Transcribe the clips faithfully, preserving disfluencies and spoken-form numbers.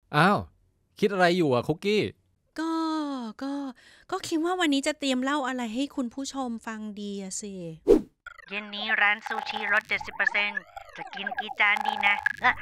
อ้าวคิดอะไรอยู่อ่ะคุกกี้ก็ก็ก็คิดว่าวันนี้จะเตรียมเล่าอะไรให้คุณผู้ชมฟังดีอะสิเย็นนี้ร้านซูชิลดเจ็ดสิบเปอร์เซ็นต์จะกินกี่จานดีนะ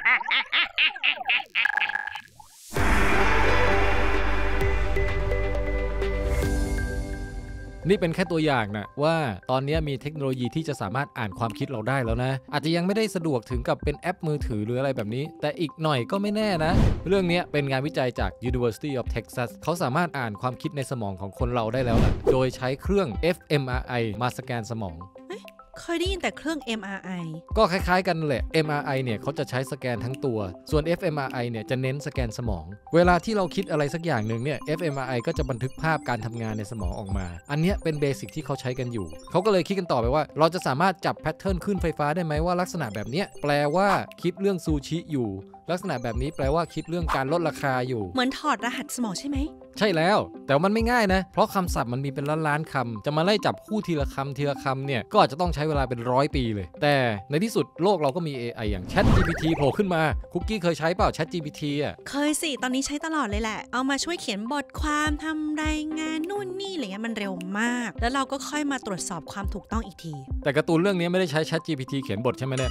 นี่เป็นแค่ตัวอย่างนะว่าตอนนี้มีเทคโนโลยีที่จะสามารถอ่านความคิดเราได้แล้วนะอาจจะยังไม่ได้สะดวกถึงกับเป็นแอปมือถือหรืออะไรแบบนี้แต่อีกหน่อยก็ไม่แน่นะเรื่องนี้เป็นงานวิจัยจาก University of Texas เขาสามารถอ่านความคิดในสมองของคนเราได้แล้วล่ะโดยใช้เครื่อง เอฟ เอ็ม อาร์ ไอ มาสแกนสมองเคยได้ยินแต่เครื่อง เอ็ม อาร์ ไอก็คล้ายๆกันแหละ เอ็ม อาร์ ไอ เนี่ยเขาจะใช้สแกนทั้งตัวส่วน เอฟ เอ็ม อาร์ ไอ เนี่ยจะเน้นสแกนสมองเวลาที่เราคิดอะไรสักอย่างหนึ่งเนี่ย เอฟ เอ็ม อาร์ ไอ ก็จะบันทึกภาพการทำงานในสมองออกมาอันนี้เป็นเบสิกที่เขาใช้กันอยู่เขาก็เลยคิดกันต่อไปว่าเราจะสามารถจับแพทเทิร์นขึ้นไฟฟ้าได้ไหมว่าลักษณะแบบนี้แปลว่าคิดเรื่องซูชิอยู่ลักษณะแบบนี้แปลว่าคิดเรื่องการลดราคาอยู่เหมือนถอดรหัสสมองใช่ไหมใช่แล้วแต่มันไม่ง่ายนะเพราะคำศัพท์มันมีเป็นล้านๆคำจะมาไล่จับคู่ทีละคำทีละคำเนี่ยก็อาจจะต้องใช้เวลาเป็นร้อยปีเลยแต่ในที่สุดโลกเราก็มี เอ ไอ อย่าง ChatGPT โผล่ขึ้นมาคุกกี้เคยใช้เปล่า ChatGPT อ่ะเคยสิตอนนี้ใช้ตลอดเลยแหละเอามาช่วยเขียนบทความทำรายงานนู่นนี่อะไรเงี้ยมันเร็วมากแล้วเราก็ค่อยมาตรวจสอบความถูกต้องอีกทีแต่การ์ตูนเรื่องนี้ไม่ได้ใช้ ChatGPT เขียนบทใช่ไหมเนี่ย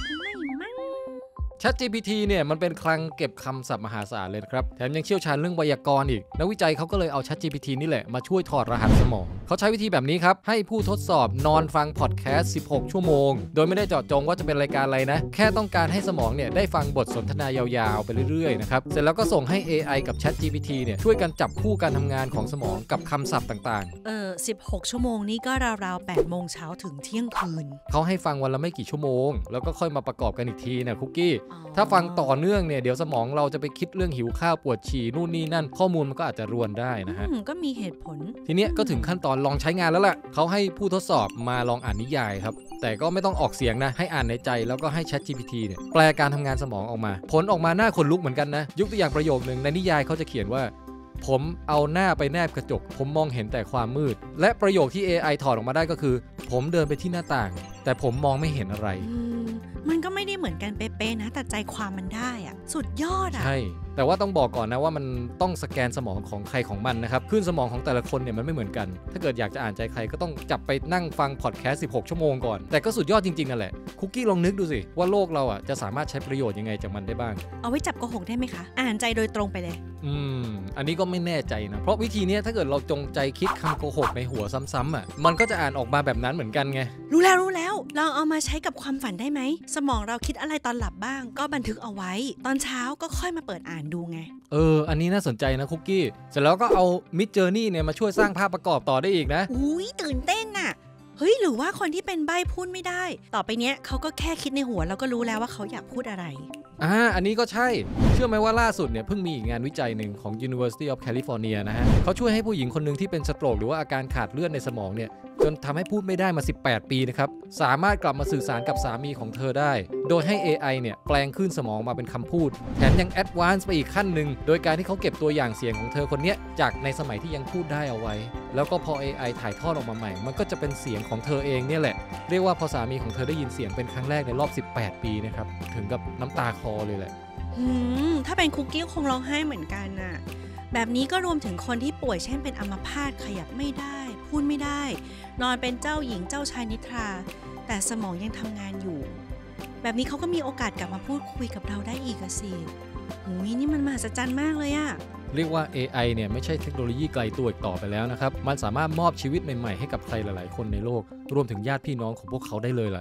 ChatGPT เนี่ยมันเป็นคลังเก็บคำศัพท์มหาศาลเลยครับแถมยังเชี่ยวชาญเรื่องไวยากรณ์อีกนักวิจัยเขาก็เลยเอา ChatGPT นี่แหละมาช่วยถอดรหัสสมองเขาใช้วิธีแบบนี้ครับให้ผู้ทดสอบนอนฟังพอดแคสต์สิบหกชั่วโมงโดยไม่ได้เจาะจงว่าจะเป็นรายการอะไรนะแค่ต้องการให้สมองเนี่ยได้ฟังบทสนทนายาวๆไปเรื่อยๆนะครับเสร็จแล้วก็ส่งให้ เอ ไอ กับ ChatGPT เนี่ยช่วยกันจับคู่การทำงานของสมองกับคำศัพท์ต่างๆเออสิบหกชั่วโมงนี่ก็ราวๆแปดโมงเช้าถึงเที่ยงคืนเขาให้ฟังวันละไม่กี่ชั่วโมงแล้วก็ค่อยมาประกอบกันอีกทีนะคุกกี้ถ้าฟังต่อเนื่องเนี่ยเดี๋ยวสมองเราจะไปคิดเรื่องหิวข้าวปวดฉี่นู่นนี่นั่นข้อมูลมันก็อาจจะรวนได้นะฮะก็มีเหตุผลทีเนี้ยก็ถึงขั้นตอนลองใช้งานแล้วล่ะเขาให้ผู้ทดสอบมาลองอ่านนิยายครับแต่ก็ไม่ต้องออกเสียงนะให้อ่านในใจแล้วก็ให้ ChatGPT เนี่ยแปลการทำงานสมองออกมาผลออกมาหน้าขนลุกเหมือนกันนะยกตัวอย่างประโยคนึงในนิยายเขาจะเขียนว่าผมเอาหน้าไปแนบกระจกผมมองเห็นแต่ความมืดและประโยคที่ เอ ไอ ถอดออกมาได้ก็คือผมเดินไปที่หน้าต่างแต่ผมมองไม่เห็นอะไรมันก็ไม่ได้เหมือนกันเป๊ะๆนะแต่ใจความมันได้อะสุดยอดอะใช่แต่ว่าต้องบอกก่อนนะว่ามันต้องสแกนสมองของใครของมันนะครับคลื่นสมองของแต่ละคนเนี่ยมันไม่เหมือนกันถ้าเกิดอยากจะอ่านใจใครก็ต้องจับไปนั่งฟังพอดแคสต์สิบหกชั่วโมงก่อนแต่ก็สุดยอดจริงๆนั่นแหละคุกกี้ลองนึกดูสิว่าโลกเราอ่ะจะสามารถใช้ประโยชน์ยังไงจากมันได้บ้างเอาไว้จับโกหกได้ไหมคะอ่านใจโดยตรงไปเลยอืมอันนี้ก็ไม่แน่ใจนะเพราะวิธีนี้ถ้าเกิดเราจงใจคิดคำโกหกในหัวซ้ำๆอ่ะมันก็จะอ่านออกมาแบบนั้นเหมือนกันไงรู้แล้วรู้แล้วลองเอามาใช้กับความฝันได้ไหมสมองเราคิดอะไรตอนหลับบ้างก็บันทึกเอาไว้ตอนเช้าก็ค่อยมาเปิดอ่านดูไงเอออันนี้น่าสนใจนะคุกกี้เสร็จแล้วก็เอา Midjourney เนี่ยมาช่วยสร้างภาพประกอบต่อได้อีกนะอุ้ยตื่นเต้นน่ะเฮ้ยหรือว่าคนที่เป็นใบ้พูดไม่ได้ต่อไปเนี้ยเขาก็แค่คิดในหัวแล้วก็รู้แล้วว่าเขาอยากพูดอะไรอ่าอันนี้ก็ใช่เชื่อไหมว่าล่าสุดเนี่ยเพิ่งมีอีกงานวิจัยหนึ่งของ University of California นะฮะเขาช่วยให้ผู้หญิงคนหนึ่งที่เป็นสโตรกหรือว่าอาการขาดเลือดในสมองเนี่ยจนทำให้พูดไม่ได้มาสิบแปดปีนะครับสามารถกลับมาสื่อสารกับสามีของเธอได้โดยให้ เอ ไอ เนี่ยแปลงคลื่นสมองมาเป็นคำพูดแถมยังแอดวานซ์ไปอีกขั้นหนึ่งโดยการที่เขาเก็บตัวอย่างเสียงของเธอคนนี้จากในสมัยที่ยังพูดได้เอาไว้แล้วก็พอ เอ ไอ ถ่ายทอดออกมาใหม่มันก็จะเป็นเสียงของเธอเองเนี่ยแหละเรียกว่าพอสามีของเธอได้ยินเสียงเป็นครั้งแรกในรอบสิบแปดปีนะครับถึงกับน้ำตาคลอเลยแหละอืมถ้าเป็นคุกกี้คงร้องไห้เหมือนกันน่ะแบบนี้ก็รวมถึงคนที่ป่วยเช่นเป็นอัมพาตขยับไม่ได้พูดไม่ได้นอนเป็นเจ้าหญิงเจ้าชายนิทราแต่สมองยังทำงานอยู่แบบนี้เขาก็มีโอกาสกลับมาพูดคุยกับเราได้อีกสิหูยนี่มันมหัศจรรย์มากเลยอะเรียกว่า เอ ไอ เนี่ยไม่ใช่เทคโนโลยีไกลตัวอีกต่อไปแล้วนะครับมันสามารถมอบชีวิตใหม่ๆให้กับใครหลายๆคนในโลกรวมถึงญาติพี่น้องของพวกเขาได้เลยล่ะ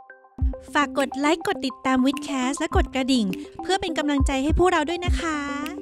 ฝากกดไลค์กดติดตามวิดแคสและกดกระดิ่งเพื่อเป็นกำลังใจให้พวกเราด้วยนะคะ